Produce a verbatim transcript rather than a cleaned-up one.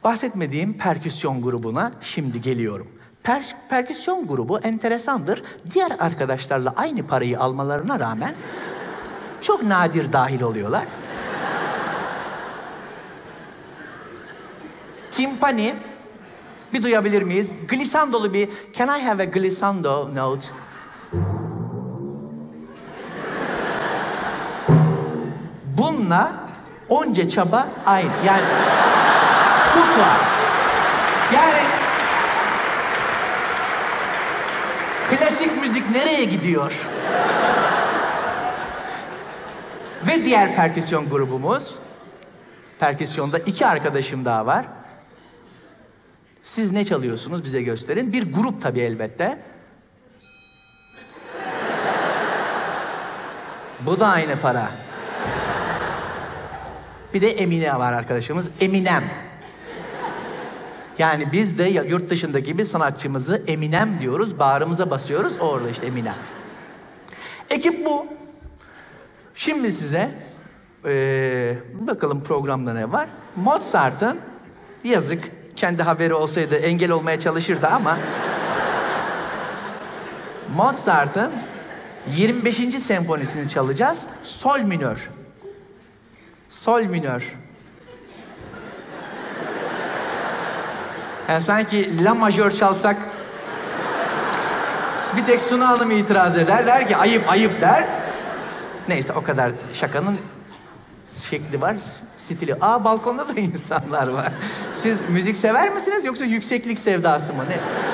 Bahsetmediğim perküsyon grubuna şimdi geliyorum. Per perküsyon grubu enteresandır. Diğer arkadaşlarla aynı parayı almalarına rağmen çok nadir dahil oluyorlar. Timpani, bir duyabilir miyiz? Glissandolu bir, can I have a glissando note? Bununla onca çaba aynı. Yani çok tuhaf. Yani klasik müzik nereye gidiyor? Ve diğer perküsyon grubumuz, perküsyonda iki arkadaşım daha var. Siz ne çalıyorsunuz bize gösterin. Bir grup tabii elbette. Bu da aynı para. Bir de Emine var arkadaşımız. Eminem. Yani biz de yurt dışındaki bir sanatçımızı Eminem diyoruz. Bağrımıza basıyoruz. Orada işte Eminem. Ekip bu. Şimdi size ee, bakalım programda ne var. Mozart'ın, yazık kendi haberi olsaydı engel olmaya çalışırdı ama Mozart'ın yirmi beşinci senfonisini çalacağız. Sol minör. Sol minör. Yani sanki la majör çalsak bir tek Suna Hanım itiraz eder. Der ki ayıp ayıp der. Neyse o kadar şakanın şekli var, stili. Aa balkonda da insanlar var. Siz müzik sever misiniz yoksa yükseklik sevdası mı ne?